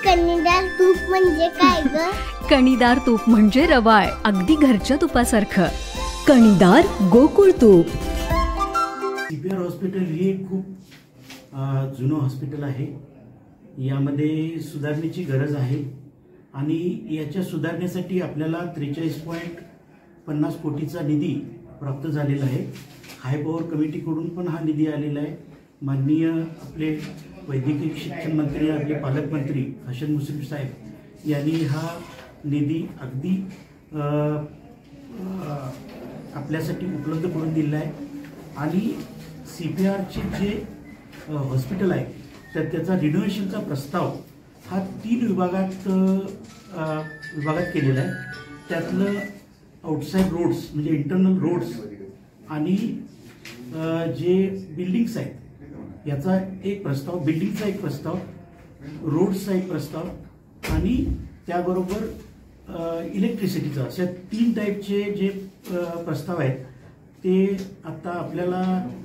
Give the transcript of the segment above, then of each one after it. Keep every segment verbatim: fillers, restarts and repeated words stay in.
कणीदार तूप म्हणजे काय ग? कणीदार तूप म्हणजे रवाळ, अगदी घरच्या तुपासारखं. कणीदार गोकुळ तूप. सीपीआर हॉस्पिटल हे खूप जुनं हॉस्पिटल आहे. यामध्ये सुधारणेची गरज आहे आणि याच्या सुधारण्यासाठी आपल्याला त्रेचाळीस पॉईंट पन्नास कोटीचा निधी प्राप्त झालेला आहे. हाय पॉवर कमिटीकडून पण हा निधी आलेला आहे. माननीय आपले वैद्यकीय शिक्षण मंत्री, आपले पालकमंत्री हसन मुश्रीफ साहेब यांनी हा निधी अगदी आपल्यासाठी उपलब्ध करून दिलेला आहे. आणि सी पी आरचे जे हॉस्पिटल आहे तर त्याचा रिनोव्हेशनचा प्रस्ताव हा तीन विभागात विभागात केलेला आहे. त्यातलं आउटसाईड रोड्स म्हणजे इंटरनल रोड्स आणि जे बिल्डिंग्स आहेत याचा एक प्रस्ताव, बिल्डिंगचा एक प्रस्ताव, रोड्सचा एक प्रस्ताव आणि त्याबरोबर इलेक्ट्रिसिटीचा, अशा तीन टाईपचे जे प्रस्ताव आहेत ते आता आपल्याला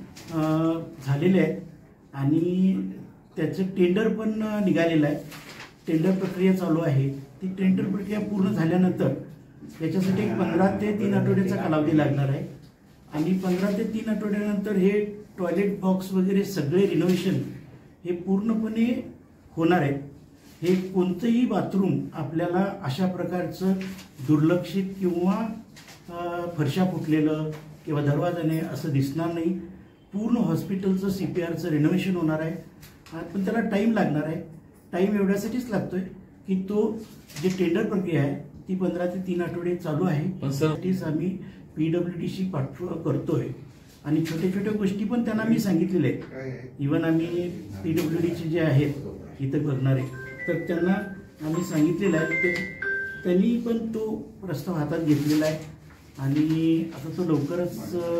झालेले आहेत. आणि त्याचं टेंडर पण निघालेलं आहे. टेंडर प्रक्रिया चालू आहे. ती टेंडर प्रक्रिया पूर्ण झाल्यानंतर याच्यासाठी पंधरा ते तीन आठवड्याचा कालावधी लागणार आहे. आणि पंधरा ते तीन आठवड्यानंतर हे टॉयलेट बॉक्स वगैरे सगळे रिनोव्हेशन हे पूर्णपणे होणार आहे. हे कोणतंही बाथरूम आपल्याला अशा प्रकारचं दुर्लक्षित किंवा फरशा फुटलेलं किंवा दरवाजाने असं दिसणार नाही. पूर्ण हॉस्पिटलचं सी पी आरचं रिनोव्हेशन होणार आहे. पण त्याला टाईम लागणार आहे. टाईम एवढ्यासाठीच लागतोय की तो जे टेंडर प्रक्रिया आहे ती पंधरा ते तीन आठवडे चालू आहे. पण त्यासाठीच आम्ही पी डब्ल्यू डीशी पाठपुरावा करतोय आणि छोट्या छोट्या गोष्टी पण त्यांना मी सांगितलेल्या आहेत. इव्हन आम्ही पी डब्ल्यू डीचे जे आहेत इथं बघणारे तर त्यांना आम्ही सांगितलेलं आहे ते त्यांनी पण तो प्रस्ताव हातात घेतलेला आहे आणि आता तो लवकरच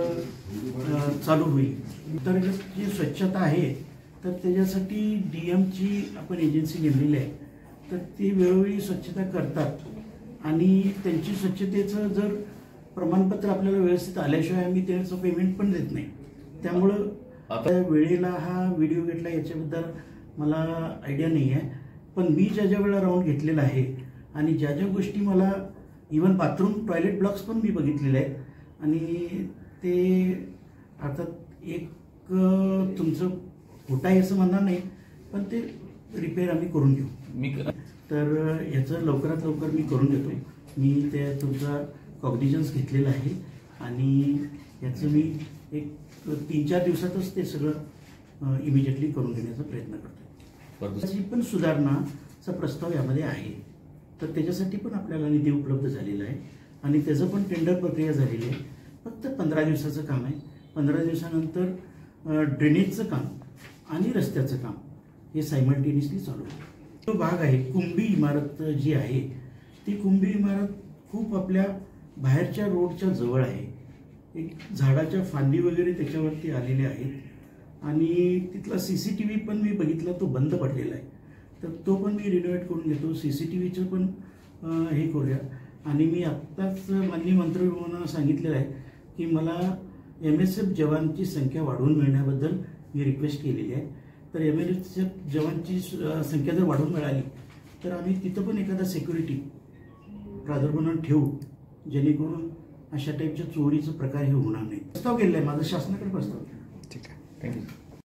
चालू होईल. तर जी स्वच्छता आहे तर त्याच्यासाठी डी एमची आपण एजन्सी नेमलेली आहे. तर ते वेळोवेळी स्वच्छता करतात आणि त्यांची स्वच्छतेचं जर प्रमाणपत्र आपल्याला व्यवस्थित आल्याशिवाय आम्ही त्याचं पेमेंट पण देत नाही. त्यामुळं आता वेळेला हा व्हिडिओ घेतला याच्याबद्दल मला आयडिया नाही आहे. पण मी ज्या ज्या वेळेला राऊंड घेतलेला आहे आणि ज्या ज्या गोष्टी मला इवन बाथरूम टॉयलेट ब्लॉक्स पण मी बघितलेले आहेत आणि ते अर्थात एक तुमचं खोटं आहे असं म्हणणार नाही पण ते रिपेअर आम्ही करून घेऊ. मी तर याचं लवकरात लवकर मी करून देतो. मी ते तुमचा कॉग्निजन्स घेतलेला आहे आणि याचं मी एक तीन चार दिवसातच ते सगळं इमिजिएटली करून घेण्याचा प्रयत्न करतो. त्याची पण सुधारणाचा प्रस्ताव यामध्ये आहे. तर त्याच्यासाठी पण आपल्याला निधी उपलब्ध झालेला आहे आणि त्याचं पण टेंडर प्रक्रिया झालेली आहे. फक्त पंधरा दिवसाचं काम आहे. पंधरा दिवसानंतर ड्रेनेजचं काम आणि रस्त्याचं काम हे सायमल्टेनियसली चालू आहे. तो भाग आहे कुंभी इमारत जी आहे ती कुंभी इमारत खूप आपल्या बाहेरच्या रोडच्या जवळ आहे. एक झाडाच्या फांदी वगैरे त्याच्यावरती आलेल्या आहेत आणि तिथला सी सी टी व्ही पण मी बघितला तो बंद पडलेला आहे. तर तो पण मी रिनोव्हेट करून घेतो. सी सी टी व्हीचं पण हे करूया. आणि मी आत्ताच माननीय मंत्रिमंडळानं सांगितलेलं आहे की मला एम एस एफ जवानची संख्या वाढवून मिळण्याबद्दल मी रिक्वेस्ट केलेली आहे. तर एम एस एफ जवानची संख्या जर वाढवून मिळाली तर आम्ही तिथं पण एखादा सिक्युरिटी प्रादुर्भाव ठेवू जेणेकरून अशा टाईपच्या चोरीचा प्रकार हे होणार नाही. प्रस्ताव केलेला आहे माझा शासनाकडे प्रस्ताव. ठीक आहे, थँक्यू.